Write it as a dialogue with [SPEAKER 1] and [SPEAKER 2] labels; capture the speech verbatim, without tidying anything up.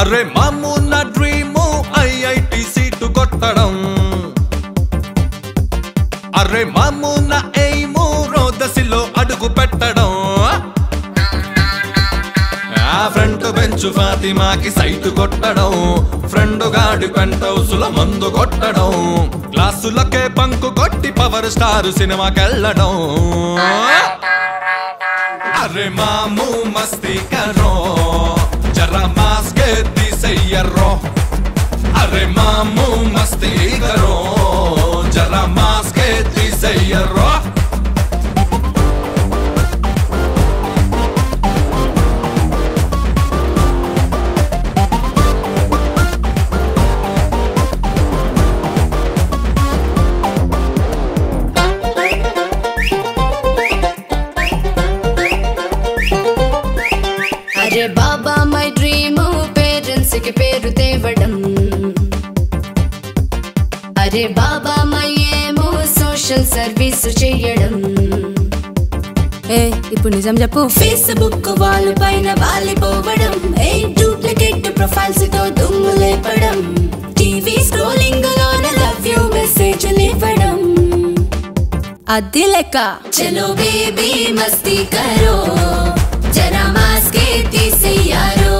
[SPEAKER 1] అరే మాము నా డ్రీము ఐఐటి సీటు కొట్టడం అరే మాము నా ఎయిము రోదసిలో అడుగు పెట్టడం ఆ ఫ్రంట్ బెంచ్ ఫాతిమాకి సైటు కొట్టడం ఫ్రెండ్ గాడి పెంట్ హౌస్ లో మందు కొట్టడం క్లాసులకే బంకు కొట్టి పవర్ స్టార్ సినిమాకెళ్ళడం అరే మాము మస్తీ కరో जरा मास्क తీసేయరో అరే మాము మస్తీ కరో జరా మాస్క్ తీసేయరో
[SPEAKER 2] అరే బాబా మై డ్రీమ్ పేరెంట్స్ కి పేరు తేవడం అరే బాబా మై ఏమో సోషల్ సర్వీస్ చేయడం
[SPEAKER 3] ఏ ఇప్పుడు నిజం చెప్పు
[SPEAKER 2] ఫేస్బుక్ వాళ్ళ పైన వాలిపోవడం ఏ డూప్లికేట్ ప్రొఫైల్స్ తో దుమ్ము లేపడం టీవీ స్క్రోలింగ్ లోన లవ్ యూ మెసేజ్ ఇవ్వడం
[SPEAKER 3] అది లెక్క
[SPEAKER 2] చలో బేబీ మస్తీ కరో జరా మాస్క్ తీసేయారో